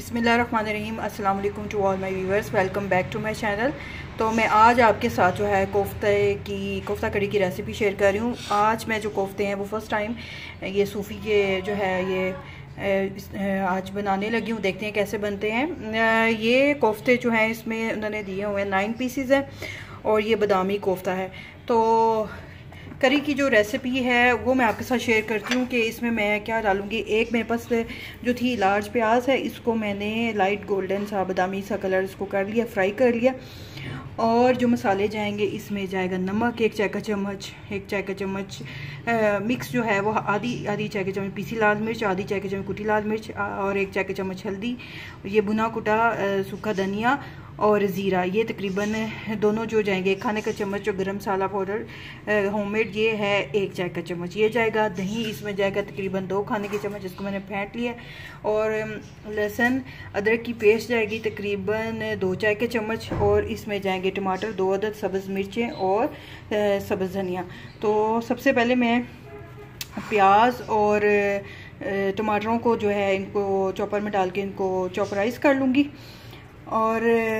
बिस्मिल्लाहिर्रहमानिर्रहीम। अस्सलाम वालेकुम to all my viewers, welcome back to my channel. तो मैं आज आपके साथ जो है कोफ्ता कड़ी की रेसिपी शेयर कर रही हूँ। आज मैं जो कोफ्ते हैं वो फ़र्स्ट टाइम ये सूफ़ी के जो है ये आज बनाने लगी हूँ। देखते हैं कैसे बनते हैं। ये कोफ्ते जो हैं इसमें उन्होंने दिए हुए हैं 9 पीसेस हैं और ये बादामी कोफ्ता है। तो करी की जो रेसिपी है वो मैं आपके साथ शेयर करती हूँ कि इसमें मैं क्या डालूँगी। एक मेरे पास जो थी लार्ज प्याज है, इसको मैंने लाइट गोल्डन सा बादामी सा कलर इसको कर लिया, फ्राई कर लिया। और जो मसाले जाएंगे इसमें जाएगा नमक एक चाय का चम्मच, मिक्स जो है वो आधी चाय के चम्मच पीसी लाल मिर्च, आधी चाय के चम्मच कुटी लाल मिर्च और एक चाय के चम्मच हल्दी, ये भुना कुटा सूखा धनिया और ज़ीरा। ये तकरीबन दोनों जो जाएंगे, एक खाने का चम्मच जो गरम मसाला पाउडर होममेड ये है एक चाय का चम्मच ये जाएगा। दही इसमें जाएगा तकरीबन 2 खाने के चम्मच, इसको मैंने फेंट लिया। और लहसुन अदरक की पेस्ट जाएगी तकरीबन 2 चाय के चम्मच। और इसमें जाएंगे टमाटर 2 अदद, सब्ज़ मिर्चें और सब्ज़ धनिया। तो सबसे पहले मैं प्याज और टमाटरों को जो है इनको चॉपर में डाल के इनको चॉपराइज़ कर लूँगी। और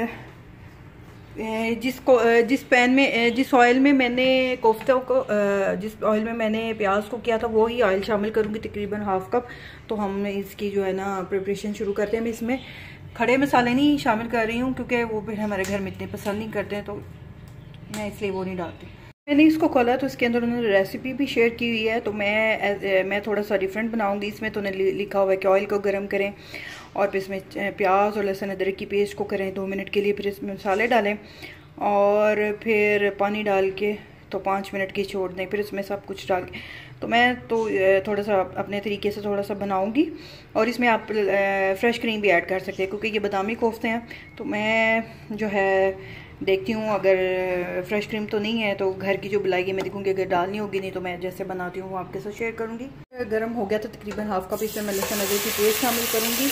जिस ऑयल में मैंने कोफ्तों को जिस ऑयल में मैंने प्याज को किया था वो ही ऑयल शामिल करूँगी, तकरीबन हाफ कप। तो हम इसकी जो है ना प्रिपरेशन शुरू करते हैं। मैं इसमें खड़े मसाले नहीं शामिल कर रही हूँ क्योंकि वो फिर हमारे घर में इतने पसंद नहीं करते हैं, तो मैं इसलिए वो नहीं डालती। मैंने इसको खोला तो इसके अंदर उन्होंने रेसिपी भी शेयर की हुई है, तो मैं थोड़ा सा डिफरेंट बनाऊंगी। इसमें तो उन्होंने लिखा हुआ है कि ऑयल को गर्म करें और फिर इसमें प्याज और लहसुन अदरक की पेस्ट को करें 2 मिनट के लिए, फिर इसमें मसाले डालें और फिर पानी डाल के तो 5 मिनट की छोड़ दें, फिर इसमें सब कुछ डाल के। तो मैं तो थोड़ा सा अपने तरीके से थोड़ा सा बनाऊंगी। और इसमें आप फ्रेश क्रीम भी ऐड कर सकते हैं क्योंकि ये बादामी कोफ्ते हैं। तो मैं जो है देखती हूँ, अगर फ्रेश क्रीम तो नहीं है तो घर की जो बुलाई है मैं देखूँगी, अगर डालनी होगी, नहीं तो मैं जैसे बनाती हूँ वो आपके साथ शेयर करूँगी। गर्म हो गया तो तकरीबन हाफ कप इसमें मैं लहसुन अदरक की पेस्ट शामिल करूँगी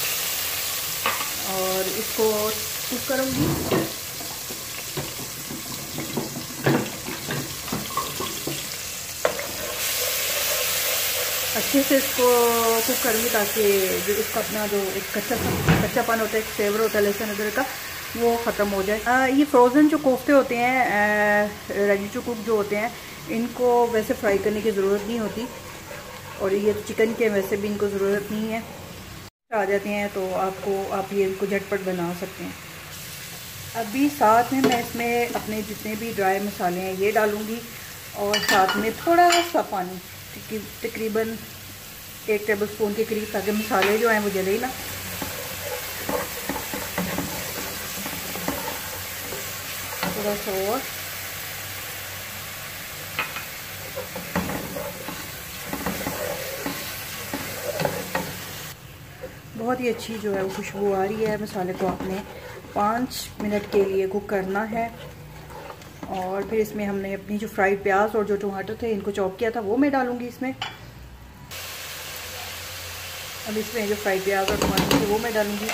और इसको कुक करूँगी। अच्छे से इसको कुक करूँगी ताकि जो इसका अपना जो एक कच्चापन होता है, एक फ्लेवर होता है लहसुन अदरक का, वो ख़त्म हो जाए। ये फ्रोज़न जो कोफ्ते होते हैं, रेडी टू कुक जो होते हैं, इनको वैसे फ्राई करने की ज़रूरत नहीं होती। और ये चिकन के वैसे भी इनको ज़रूरत नहीं है, आ जाते हैं तो आप ये इनको झटपट बना सकते हैं। अभी साथ में मैं इसमें अपने जितने भी ड्राई मसाले हैं ये डालूँगी और साथ में थोड़ा सा पानी, तकरीबन 1 टेबल स्पून के करीब, ताकि मसाले जो हैं वो जले ना। थोड़ा सा और बहुत ही अच्छी जो है वो खुशबू आ रही है। मसाले को आपने 5 मिनट के लिए कुक करना है। और फिर इसमें हमने अपनी जो फ्राइड प्याज और जो टमाटर थे इनको चॉप किया था वो मैं डालूंगी इसमें। अब इसमें जो फ्राइड प्याज और टमाटर थे वो मैं डालूंगी।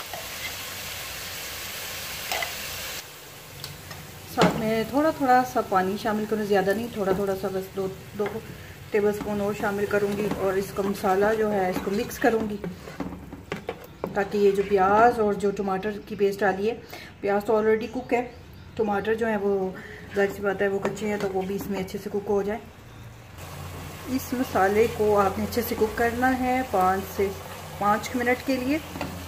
साथ में थोड़ा सा पानी शामिल करूँ, ज़्यादा नहीं, थोड़ा सा, बस 2 टेबल स्पून और शामिल करूँगी। और इसका मसाला जो है इसको मिक्स करूँगी ताकि ये जो प्याज और जो टमाटर की पेस्ट डाली है, प्याज तो ऑलरेडी कुक है, टमाटर जो है वो ज़ाहिर सी बात है वो कच्चे हैं, तो वो भी इसमें अच्छे से कुक हो जाए। इस मसाले को आपने अच्छे से कुक करना है 5 से 5 मिनट के लिए।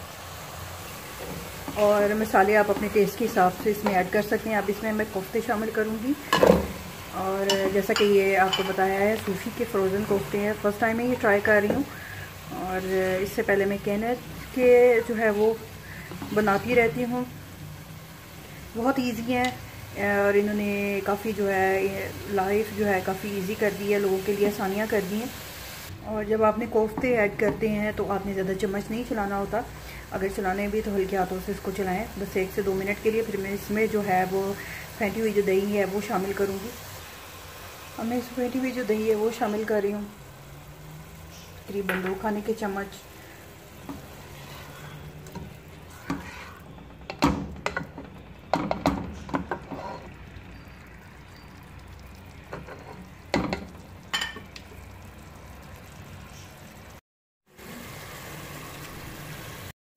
और मसाले आप अपने टेस्ट के हिसाब से इसमें ऐड कर सकते हैं। अब इसमें मैं कोफ्ते शामिल करूँगी। और जैसा कि ये आपको बताया है सूफी के फ्रोज़न कोफ्ते हैं, फ़र्स्ट टाइम मैं ये ट्राई कर रही हूँ। और इससे पहले मैं कहने के जो है वो बनाती रहती हूँ। बहुत इजी है और इन्होंने काफ़ी जो है लाइफ जो है काफ़ी इजी कर दी है, लोगों के लिए आसानियाँ कर दी हैं। और जब आपने कोफ्ते ऐड करते हैं तो आपने ज़्यादा चम्मच नहीं चलाना होता, अगर चलाने भी तो हल्के हाथों से इसको चलाएं, बस 1 से 2 मिनट के लिए। फिर मैं इसमें जो है वो फेंटी हुई जो दही है वो शामिल करूँगी। अब मैं इस फेंटी हुई जो दही है वो शामिल कर रही हूँ, तकरीबन 2 खाने के चम्मच।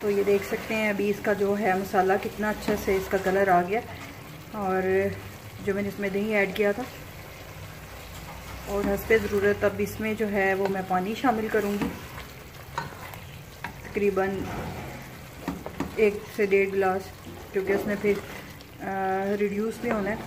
तो ये देख सकते हैं अभी इसका जो है मसाला कितना अच्छा से इसका कलर आ गया, और जो मैंने इसमें दही ऐड किया था, और हस्बे ज़रूरत अब इसमें जो है वो मैं पानी शामिल करूँगी, तकरीबन 1 से 1.5 गिलास, क्योंकि उसमें फिर रिड्यूस भी होना है।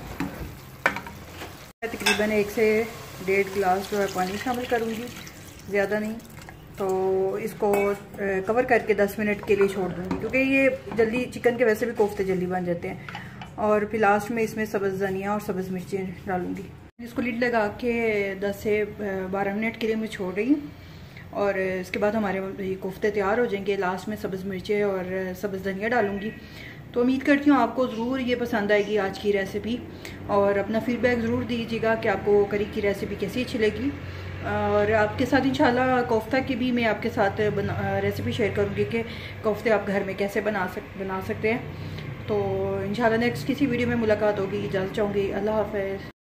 तकरीबन 1 से 1.5 गिलास जो है पानी शामिल करूँगी, ज़्यादा नहीं। तो इसको कवर करके 10 मिनट के लिए छोड़ दूँगी, क्योंकि ये जल्दी, चिकन के वैसे भी कोफ्ते जल्दी बन जाते हैं। और फिर लास्ट में इसमें सब्ज़ धनिया और सब्ज़ मिर्ची डालूँगी। इसको लिड लगा के 10 से 12 मिनट के लिए मैं छोड़ रही हूँ, और इसके बाद हमारे ये कोफ्ते तैयार हो जाएंगे। लास्ट में सब्ज़ मिर्ची और सब्ज़ धनिया डालूँगी। तो उम्मीद करती हूँ आपको ज़रूर ये पसंद आएगी आज की रेसिपी, और अपना फीडबैक ज़रूर दीजिएगा कि आपको करी की रेसिपी कैसी अच्छी लगी। और आपके साथ इंशाल्लाह कोफ्ता की भी मैं आपके साथ रेसिपी शेयर करूँगी कि कोफ्ते आप घर में कैसे बना सकते हैं। तो इंशाल्लाह नेक्स्ट किसी वीडियो में मुलाकात होगी। इजाज़त चाहूँगी। अल्लाह हाफ़िज़।